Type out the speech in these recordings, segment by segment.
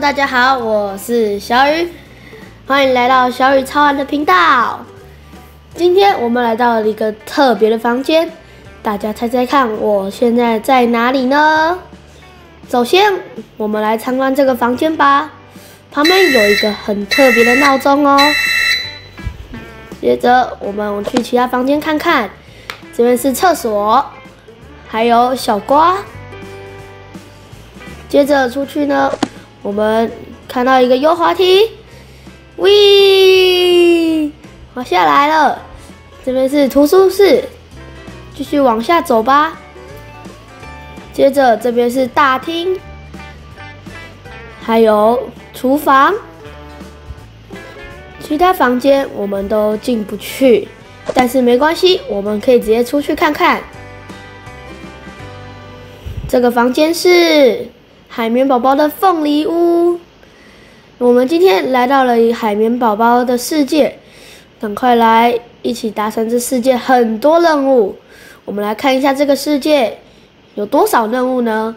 大家好，我是小雨，欢迎来到小雨超玩的频道。今天我们来到了一个特别的房间，大家猜猜看，我现在在哪里呢？首先，我们来参观这个房间吧。旁边有一个很特别的闹钟哦。接着，我们去其他房间看看。这边是厕所，还有小瓜。接着出去呢，我们看到一个溜滑梯，喂，滑下来了。这边是图书室，继续往下走吧。接着这边是大厅，还有厨房。其他房间我们都进不去，但是没关系，我们可以直接出去看看。这个房间是海绵宝宝的凤梨屋。我们今天来到了海绵宝宝的世界，赶快来一起达成这世界很多任务。我们来看一下这个世界有多少任务呢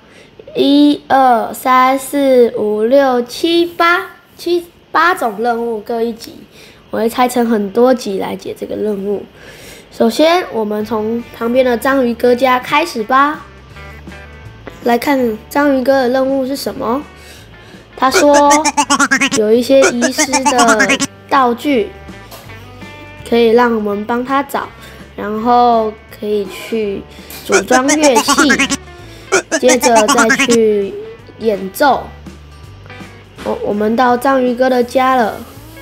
？1、2、3、4、5、6、7、8种任务各一集，我会拆成很多集来解这个任务。首先，我们从旁边的章鱼哥家开始吧。来看章鱼哥的任务是什么？他说有一些遗失的道具，可以让我们帮他找，然后可以去组装乐器，接着再去演奏。我们到章鱼哥的家了，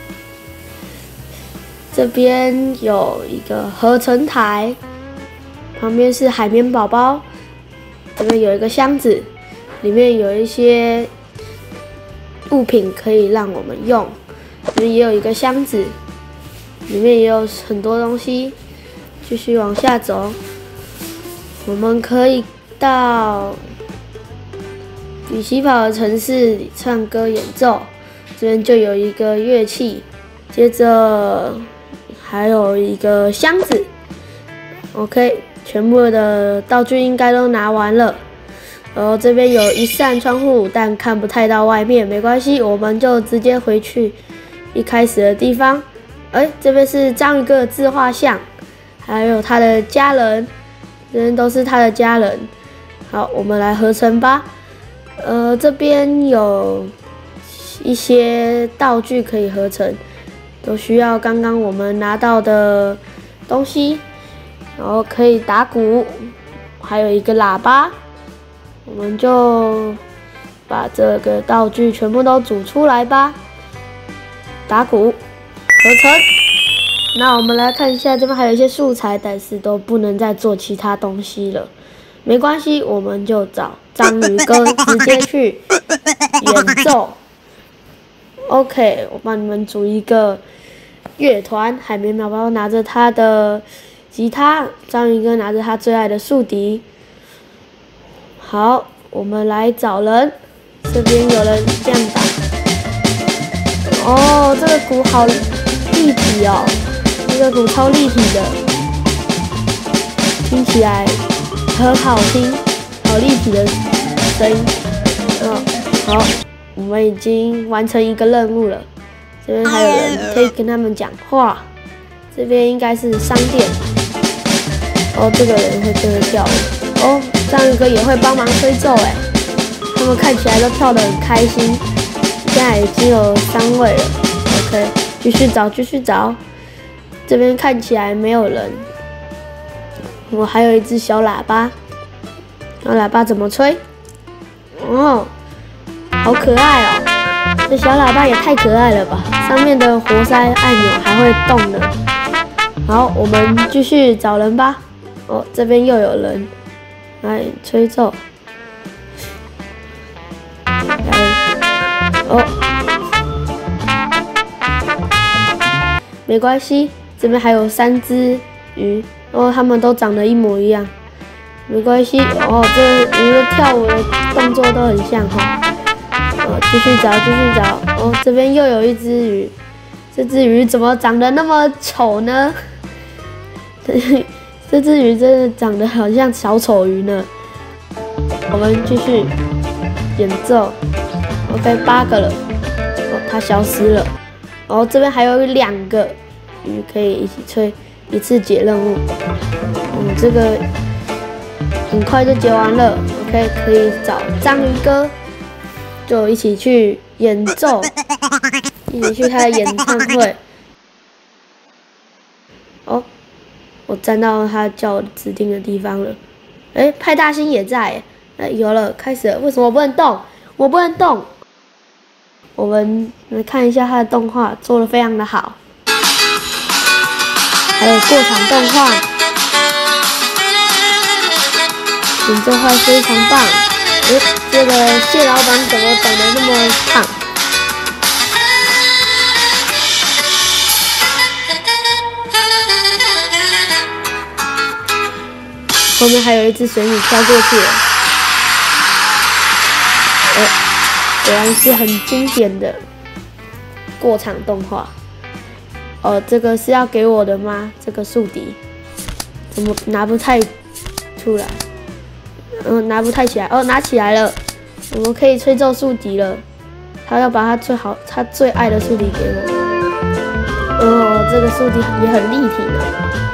这边有一个合成台，旁边是海绵宝宝，这边有一个箱子，里面有一些物品可以让我们用，这边也有一个箱子，里面也有很多东西。继续往下走，我们可以到比西跑的城市里唱歌演奏，这边就有一个乐器，接着还有一个箱子。OK， 全部的道具应该都拿完了。然后这边有一扇窗户，但看不太到外面，没关系，我们就直接回去一开始的地方。这边是章鱼哥的自画像，还有他的家人，这边都是他的家人。好，我们来合成吧。这边有一些道具可以合成，都需要刚刚我们拿到的东西，然后可以打鼓，还有一个喇叭，我们就把这个道具全部都组出来吧。打鼓，合成。那我们来看一下，这边还有一些素材，但是都不能再做其他东西了。没关系，我们就找章鱼哥直接去演奏。OK， 我帮你们组一个乐团，海绵宝宝拿着他的吉他，章鱼哥拿着他最爱的竖笛。好，我们来找人，这边有人这样打。哦，这个鼓好立体哦，这个鼓超立体的，听起来很好听，好立体的声音。好，我们已经完成一个任务了。这边还有人可以跟他们讲话。这边应该是商店。这个人会跟着跳舞。章鱼哥也会帮忙吹奏哎，他们看起来都跳得很开心。现在已经有3位了。OK， 继续找。这边看起来没有人。我还有一只小喇叭，喇叭怎么吹？好可爱哦！这小喇叭也太可爱了吧！上面的活塞按钮还会动呢。好，我们继续找人吧。这边又有人来吹奏。没关系，这边还有3只鱼。它们都长得一模一样，没关系。这鱼的跳舞的动作都很像哈。继续找。这边又有一只鱼，这只鱼怎么长得那么丑呢？这只鱼真的长得好像小丑鱼呢。我们继续演奏。 OK， 8个了。哦，它消失了。然后这边还有2个鱼可以一起吹，一次解任务。这个很快就解完了。OK， 可以找章鱼哥，就一起去演奏，一起去他的演唱会。哦，我站到他叫我指定的地方了。哎，派大星也在。哎，有了，开始了。为什么我不能动？我不能动。我们来看一下他的动画，做得非常的好。还有过场动画，演奏会非常棒。哎，这个蟹老板怎么长得那么胖？后面还有一只水母飘过去了。果然是很经典的过场动画。哦，这个是要给我的吗？这个竖笛怎么拿不太出来？拿不太起来。哦，拿起来了，我们可以吹奏竖笛了。他要把他最爱的竖笛给我。哦，这个竖笛也很立体呢，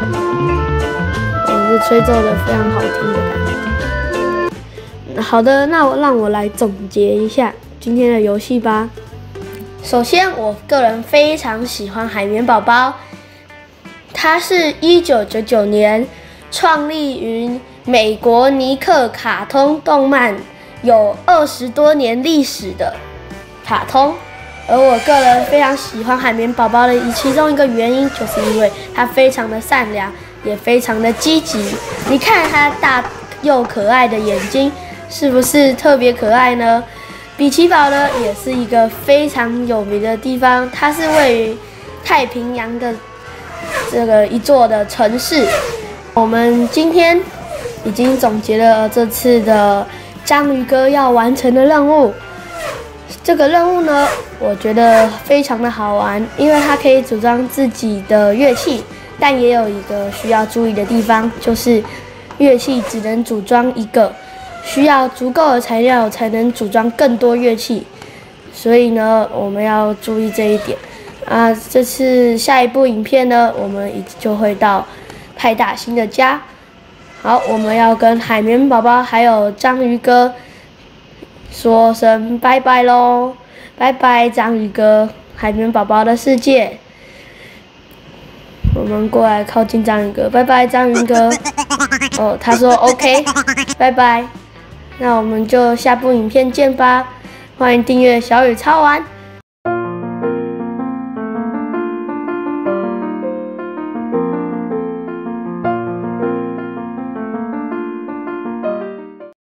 是吹奏的非常好听的感觉。好的，那让我来总结一下今天的游戏吧。首先，我个人非常喜欢海绵宝宝，它是1999年创立于美国尼克卡通动漫，有20多年历史的卡通。而我个人非常喜欢海绵宝宝的其中一个原因，就是因为它非常的善良，也非常的积极。你看它大又可爱的眼睛，是不是特别可爱呢？比奇堡呢，也是一个非常有名的地方，它是位于太平洋的这个一座的城市。我们今天已经总结了这次的章鱼哥要完成的任务。这个任务呢，我觉得非常的好玩，因为它可以组装自己的乐器，但也有一个需要注意的地方，就是乐器只能组装一个。需要足够的材料才能组装更多乐器，所以呢，我们要注意这一点。这次下一部影片呢，我们就会到派大星的家。好，我们要跟海绵宝宝还有章鱼哥说声拜拜喽，拜拜章鱼哥，海绵宝宝的世界。我们过来靠近章鱼哥，拜拜章鱼哥。哦，他说 OK， 拜拜。那我们就下部影片见吧，欢迎订阅小雨超玩。